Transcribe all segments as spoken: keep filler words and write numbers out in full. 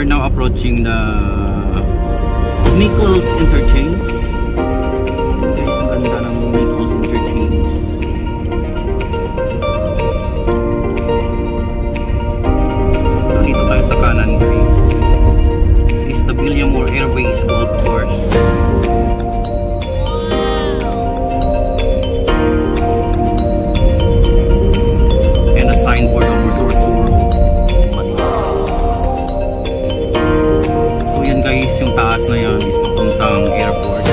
we're now approaching the Nichols Interchange. Guys, ang ganda ng Nichols Interchange. So dito tayo sa kanan, guys. This is the Billiamore Airways Golf Course. And a signboard of Resorts World. Guys, yung taas na yan is papuntang airport.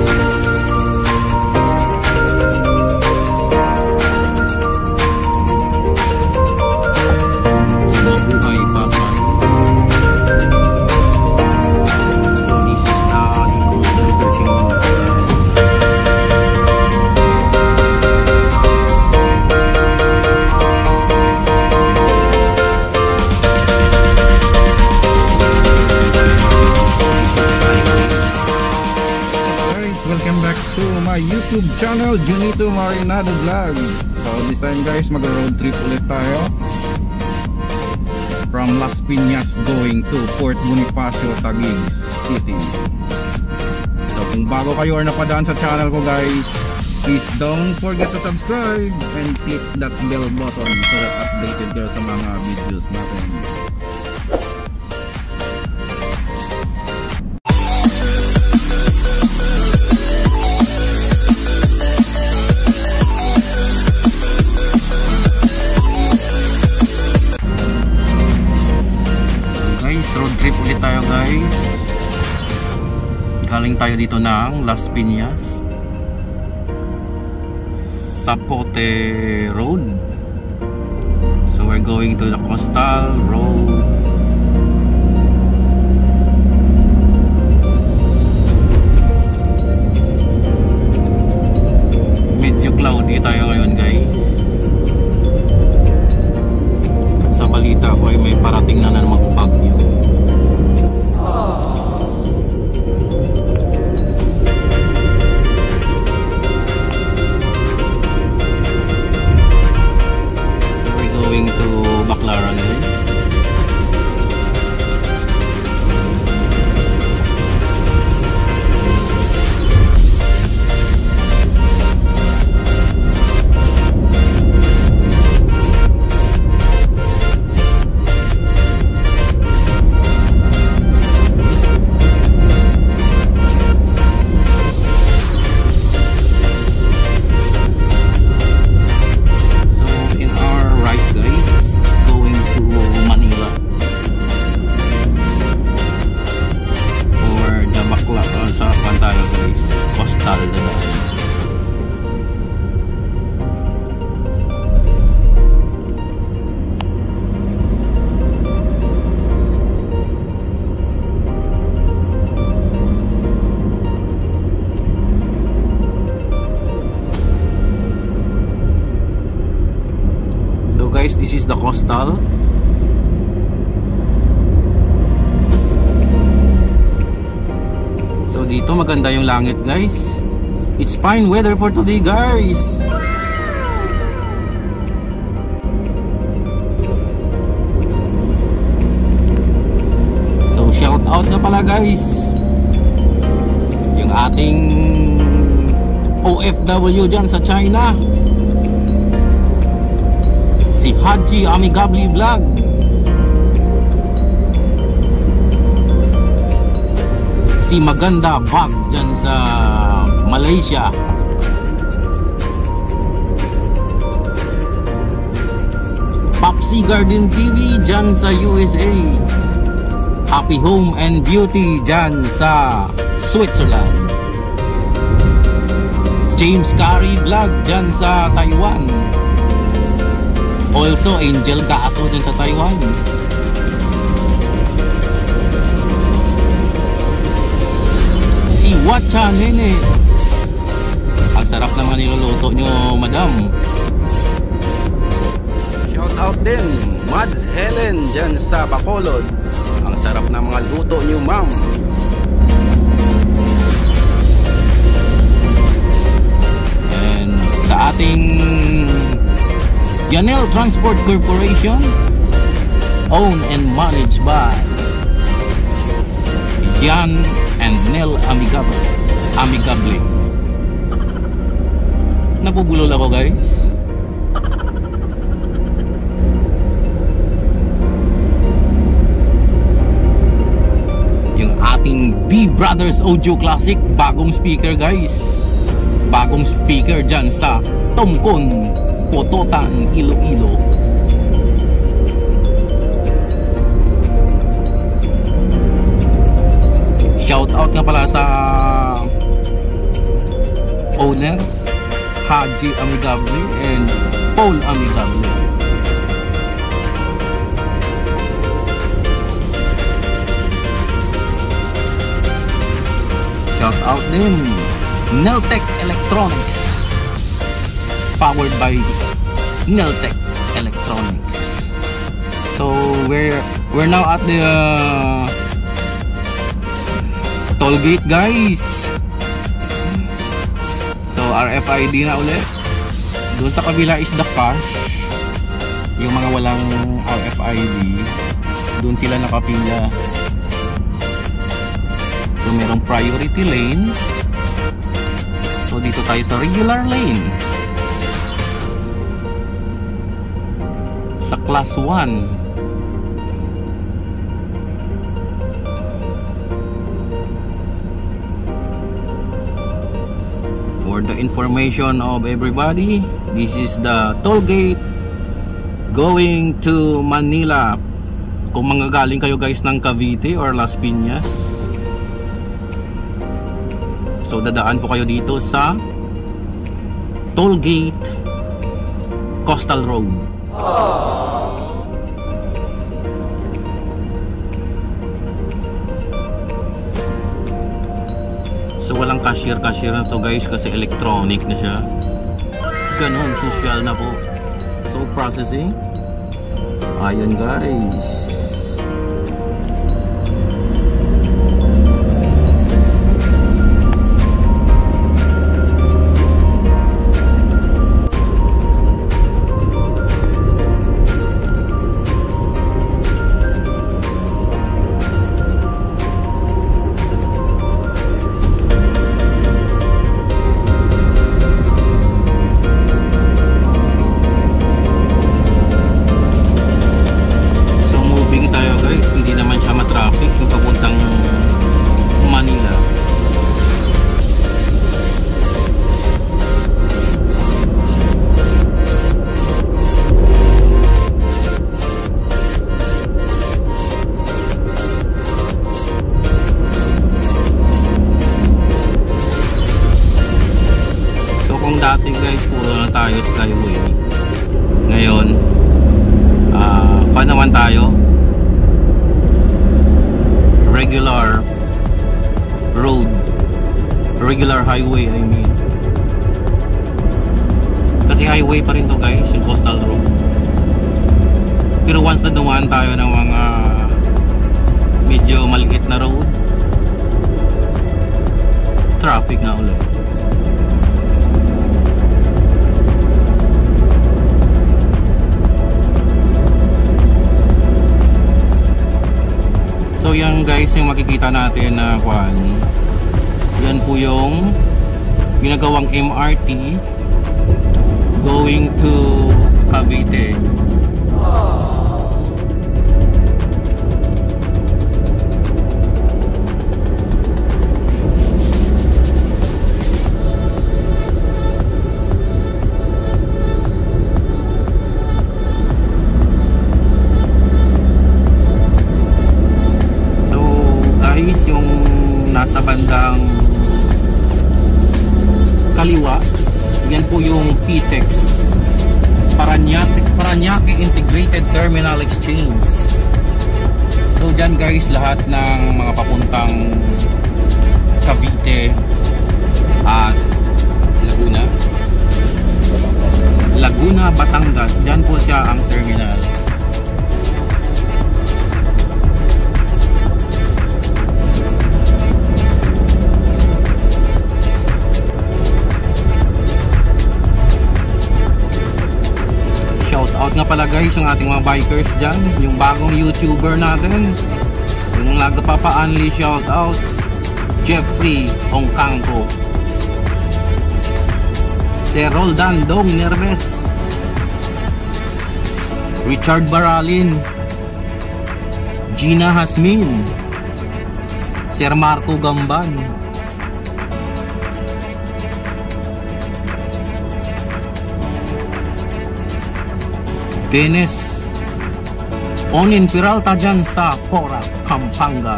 So, mabuhay Pasay. So, this is the Nichols Interchange. Welcome back to my YouTube channel, Junito Marinado Vlog. So this time guys, mag-road trip ulit tayo from Las Piñas going to Port Bonifacio, Taguig City. So kung bago kayo or napadaan sa channel ko guys, please don't forget to subscribe and click that bell button so that updated kayo sa mga videos natin. Road trip ulit tayo guys. Galing tayo dito ng Las Piñas, Zapote Road. So we're going to the Coastal Road. Medyo cloudy tayo ngayon guys. At sa balita ko ay may parating na namang bagyo. Going to Baclaran. Guys, this is the Coastal. So dito maganda yung langit guys. It's fine weather for today guys. So shout out na pala guys yung ating O F W dyan sa China, si Haji Amigabli Vlog. Si Maganda Bag dyan sa Malaysia. Popsy Garden T V dyan sa U S A. Happy Home and Beauty dyan sa Switzerland. James Curry Vlog dyan sa Taiwan. Also, Angel Kaaso din sa Taiwan. Si Wacha Nene. Ang sarap naman niluluto nyo, madam. Shout out din, Mads Helen dyan sa Bacolod. Ang sarap na mga luto nyo, ma'am. And sa ating Yanel Transport Corporation, owned and managed by Gian and Nel Amigable. Amigable. Napubulol ako guys. Yung ating B Brothers Audio Classic, bagong speaker guys. Bagong speaker dyan sa Tongkon, Pototan, Iloilo. Shout out nga pala sa owner Haji Amigable and Paul Amigable. Shout out din Neltec Electronics, powered by Neltec Electronics. So we're we're now at the uh, toll gate guys. So R F I D na ulit. Doon sa kabila is the cash. Yung mga walang R F I D, doon sila nakapila. So merong priority lane. So dito tayo sa regular lane. Sa class one. For the information of everybody, this is the toll gate going to Manila. Kung manggagaling kayo guys ng Cavite or Las Piñas, so dadaan po kayo dito sa toll gate Coastal Road. So walang cashier-cashier na to guys kasi electronic na siya. Ganon, social na po. So processing. Ayun guys. Dati guys puro na tayo skyway. Ngayon uh, pa naman tayo regular road, regular highway I mean. Kasi highway pa rin to guys, yung coastal road. Pero once na dumaan tayo ng mga medyo maliit na road, traffic na ulit. So yan guys yung makikita natin na kwan. Yan po yung ginagawang M R T going to Cavite. Yung nasa bandang kaliwa, yan po yung P T E X, Parañaque, Parañaque Integrated Terminal Exchange. So dyan guys lahat ng mga papuntang Cavite at Laguna Laguna, Batangas, dyan po siya ang terminal. Shout out nga pala guys yung ating mga bikers dyan, yung bagong YouTuber natin Yung nagpapa-unli shout out, Jeffrey Ongkangko, Sir Roldan Dong Nerves, Richard Baralin, Gina Hasmin, Sir Marco Gamban, Dennis Onin Peralta dyan sa Porac, Pampanga.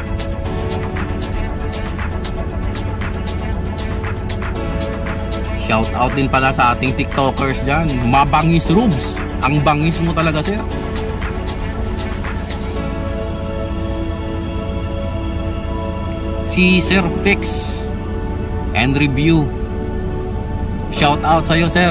Shout out din pala sa ating TikTokers dyan, Mabangis Rubs. Ang bangis mo talaga, sir. Si Sir Fix and Review, shout out sa'yo, sir.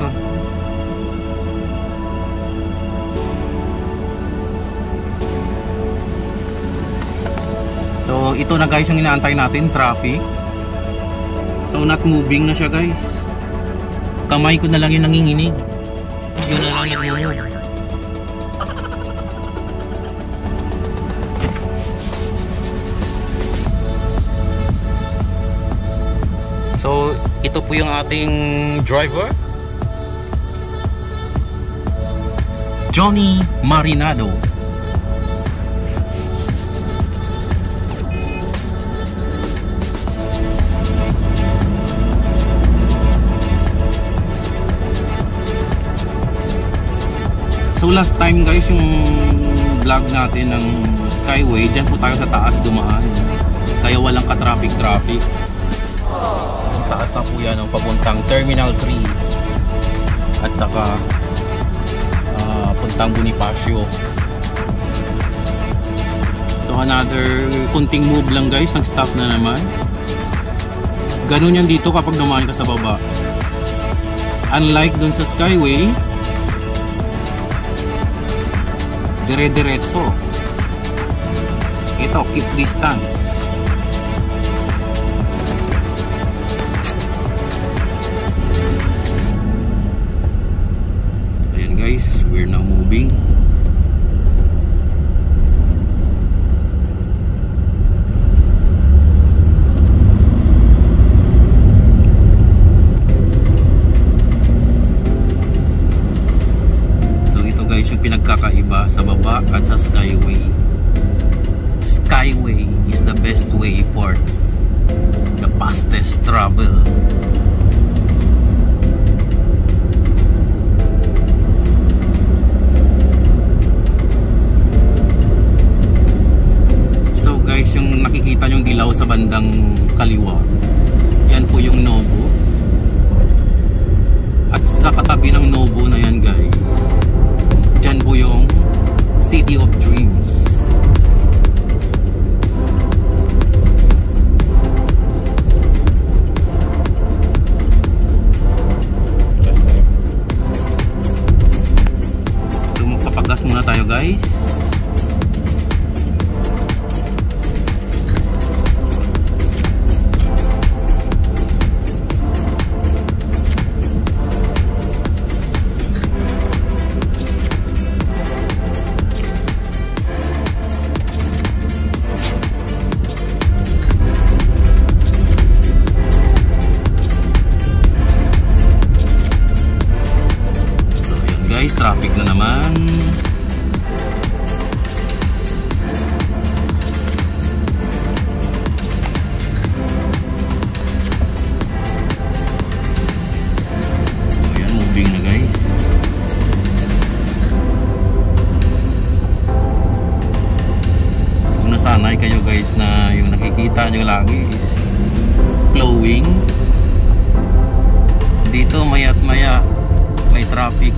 So ito na guys yung inaantay natin, traffic. So not moving na siya guys. Kamay ko na lang yung nanginginig. Yun na lang nag-move. So ito po yung ating driver, Johnny Marinado. So last time guys, yung vlog natin ng Skyway, dyan po tayo sa taas dumaan, kaya walang ka-traffic-traffic. Taas na po yan, papuntang Terminal three at saka uh, puntang Bonifacio. So another kunting move lang guys, nag-stop na naman. Ganun yan dito kapag dumaan ka sa baba. Unlike dun sa Skyway, dire-diretso. Ito, keep distance. Ayan guys, we're now moving. Pinagkakaiba sa baba at sa Skyway. Skyway is the best way for the fastest travel. So guys, yung nakikita nyong dilaw sa bandang kaliwa, yan po yung Novo. At sa katabi ng Novo na yan guys, dyan po yung City of Dreams. So magpapagas muna tayo guys. Traffic na naman. So yan, moving na guys. Kung nasanay kayo guys na yung nakikita nyo lagi is flowing, dito maya't maya may traffic.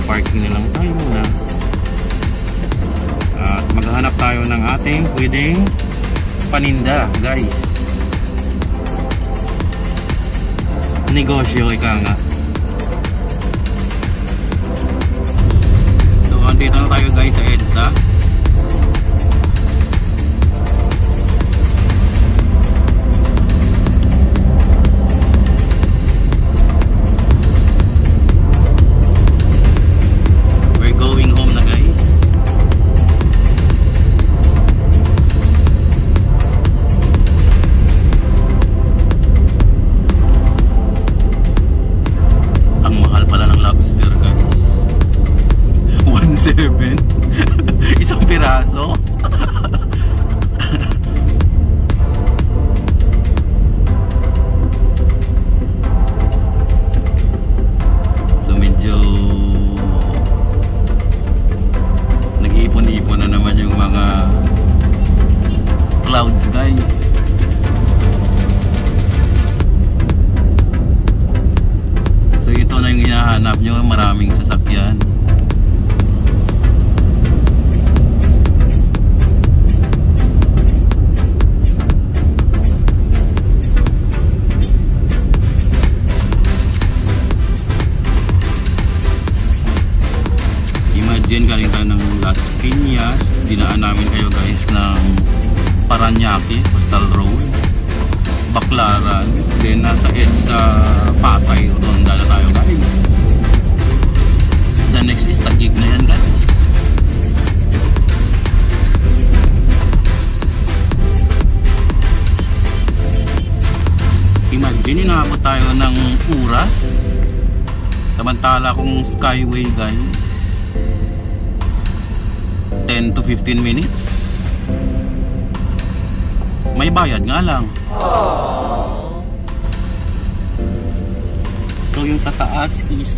Parking na lang tayo muna. At maghahanap tayo ng ating pwedeng paninda, guys. Negosyo, ika nga. So, andito na tayo guys sa EDSA. Isang piraso. So medyo nag-iipon-ipon na naman yung mga clouds, guys. So ito na yung hinahanap nyo, maraming sasakyan. Diyan galing tayo ng Las Piñas, dinaan namin kayo guys ng Parañaque, Coastal Road, Baclaran, then nasa EDSA Pasay, doon dala tayo guys. The next is Taguig na yan guys. Imagine, inaabot tayo ng oras, samantala kung Skyway guys ten to fifteen minutes. May bayad nga lang. So yung sa taas is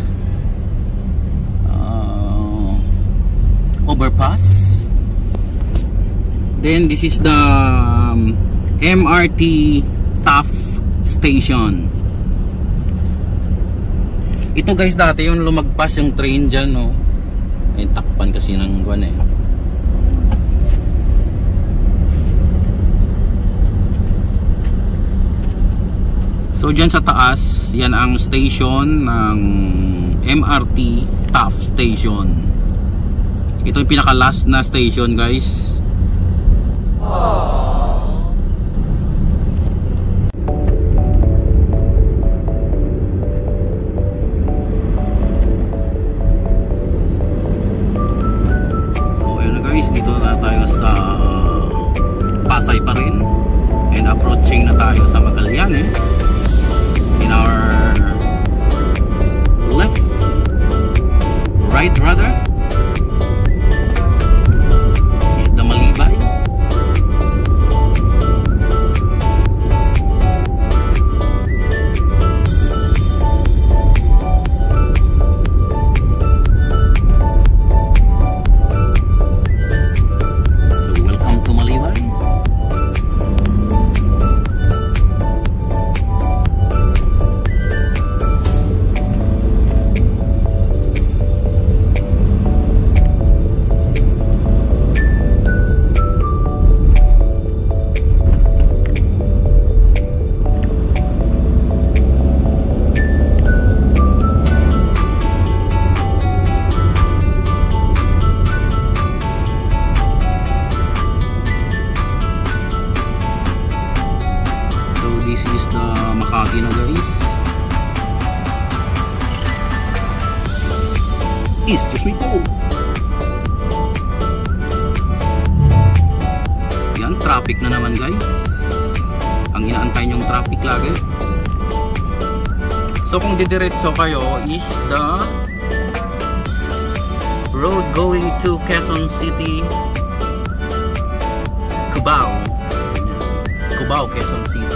uh, overpass. Then this is the um, M R T Taft Station. Ito guys, dati yung lumagpas yung train dyan, no? Ay, takpan kasi ng guwan eh. So dyan sa taas, yan ang station ng M R T Taft Station. Ito yung pinaka last na station guys. Aww. Dito na tayo sa Pasay pa rin, and approaching na tayo sa Magallanes. In our left, right rather, is the Malibay. Makati na guys. Excuse me po. Yan, traffic na naman guys. Ang inaantay nyong traffic lagi. So kung didiretso kayo is the road going to Quezon City, Cubao. Cubao, Quezon City.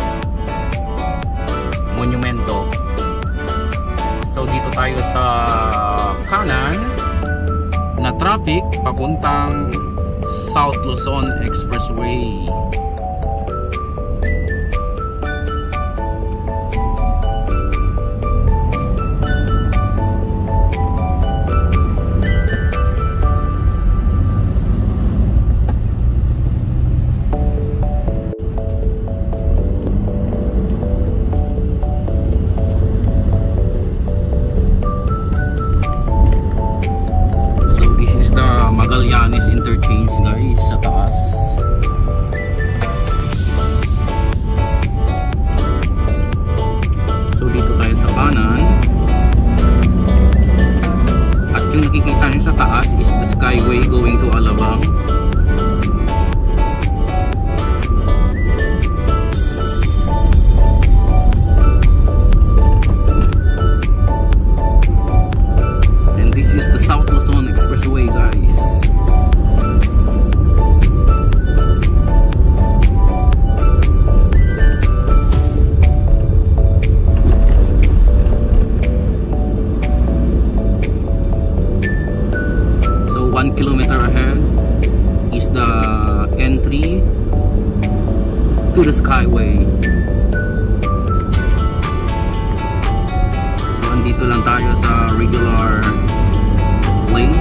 Monumento. So dito tayo sa kanan na traffic papuntang South Luzon Expressway. Yung nakikita nyo sa taas is the Skyway going to Alabang. And this is the South Luzon Expressway, guys. One kilometer ahead is the entry to the Skyway. So andito lang tayo sa regular lane.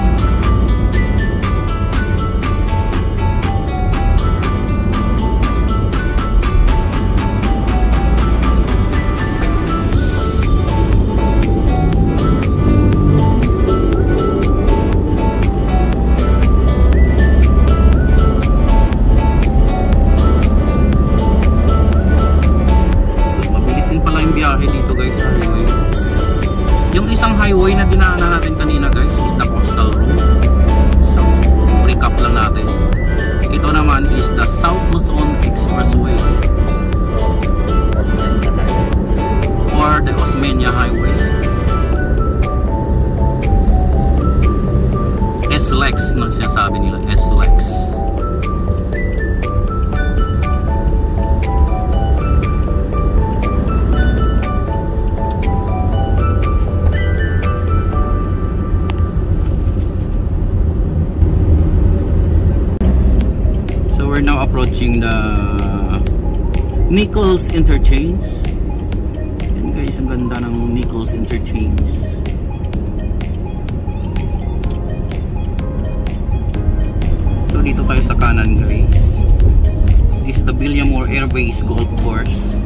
Dito guys sa highway. Yung isang highway na dinaanan natin kanina guys is the Coastal Road. So recap lang natin. Ito naman is the South Luzon Expressway or the Osmeña Highway. S L E X no sinasabi nila, S L E X. We're now approaching the Nichols Interchange. Yan guys, ang ganda ng Nichols Interchange. So dito tayo sa kanan guys. This is the Villamor Airways Golf Course.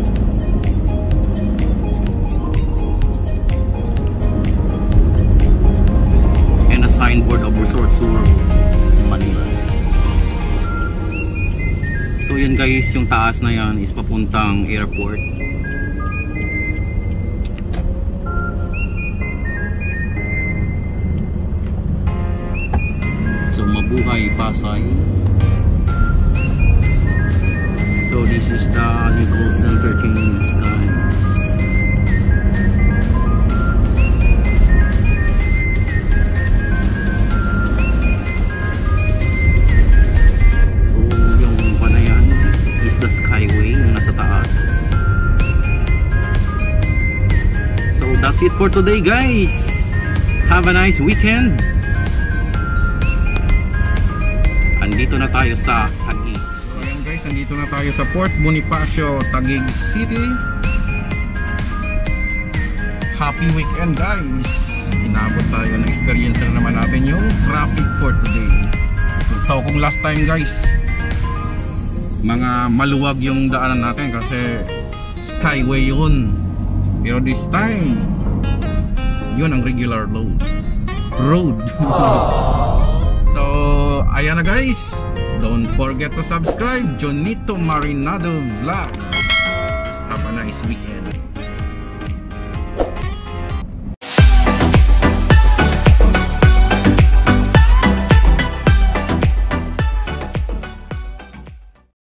And a signboard of Resort World Manila. So yan guys, yung taas na yan is papuntang airport. So mabuhay Pasay. So this is the Nichols Interchange guys. Skyway yung nasa taas. So that's it for today guys. Have a nice weekend. Andito na tayo sa Taguig. So ayan guys, andito na tayo sa Port Bonifacio, Taguig City. Happy weekend guys. Inabot tayo ng experience na naman natin yung traffic for today. So kung last time guys, mga maluwag yung daanan natin kasi Skyway yun, pero this time yun ang regular road road So ayan na guys, don't forget to subscribe. Jonito Marinado Vlog. Have a nice weekend.